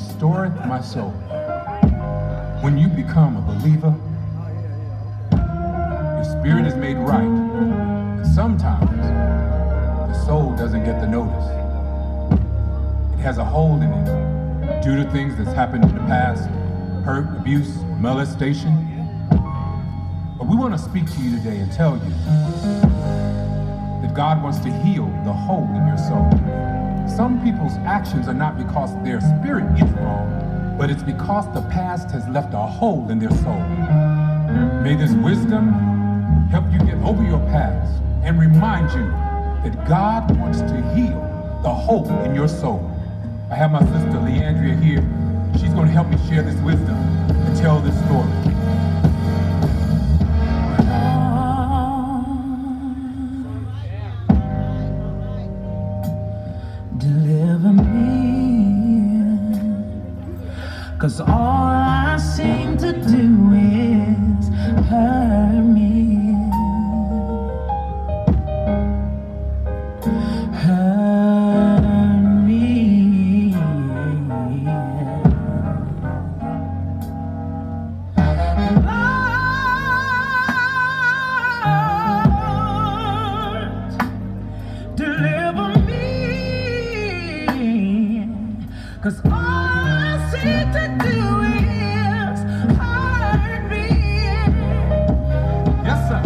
restoreth my soul. When you become a believer, your spirit is made right. But sometimes the soul doesn't get the notice. It has a hole in it due to things that's happened in the past, hurt, abuse, molestation. But we want to speak to you today and tell you that God wants to heal the hole in your soul. Some people's actions are not because their spirit is wrong, but it's because the past has left a hole in their soul. May this wisdom help you get over your past and remind you that God wants to heal the hole in your soul. I have my sister Leandria here. She's going to help me share this wisdom and tell this story. Deliver me, 'cause all I seem to do is hurt me, hurt me. Lord, deliver me. 'Cause all I seem to do is hurt me. Yes, sir.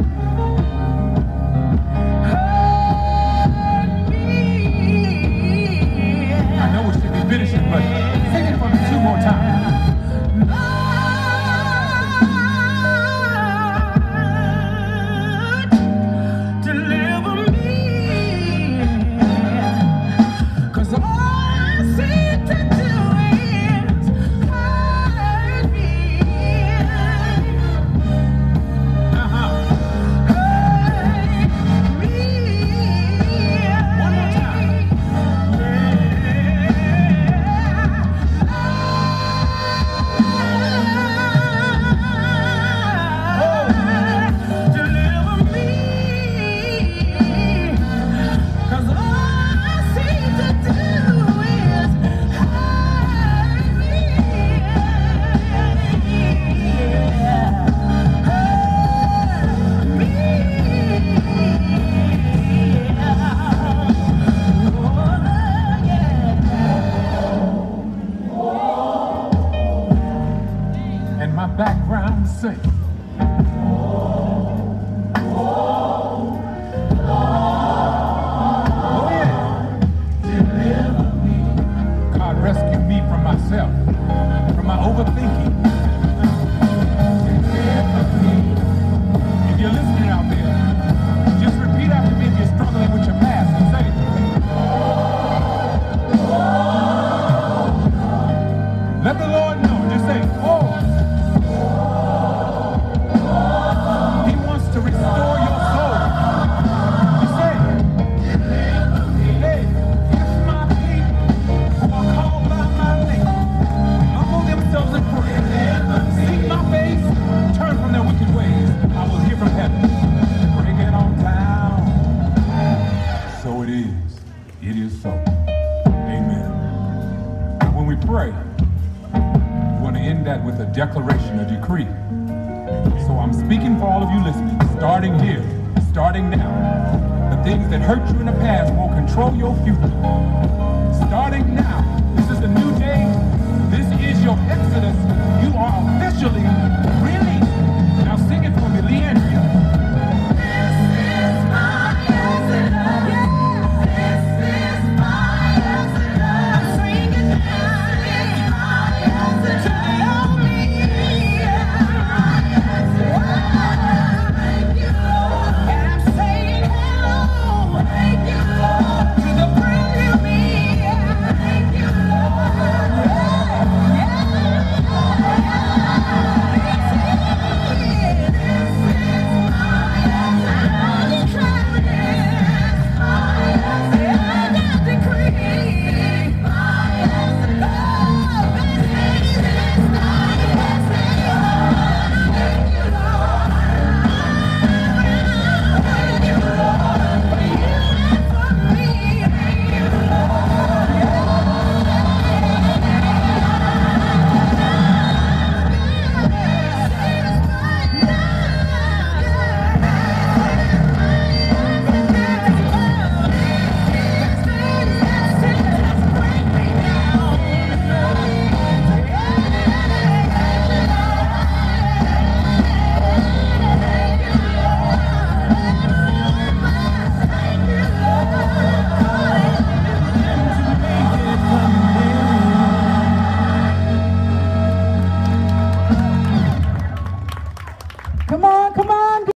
Hurt me. I know we should be finishing, but sing it for me 2 more times. Lord, deliver me. 'Cause all I seem to do is hurt me. Hurt me. One more time. Deliver me. 'Cause all I seem to do is hurt me. Hurt me. And my background sing. Oh, yeah. God rescue me from myself, from my overthinking. If you're listening out there, just repeat after me if you're struggling with your past and say, let the Lord know. Just say, oh. He wants to restore your soul. You say, hey, if my people who are called by my name humble themselves and pray, seek my face, turn from their wicked ways, I will hear from heaven. Bring it on down. So it is. It is so. Amen. Now when we pray, we want to end that with a declaration, a decree. So I'm speaking for all of you listening, starting here, starting now. The things that hurt you in the past will control your future. Starting now,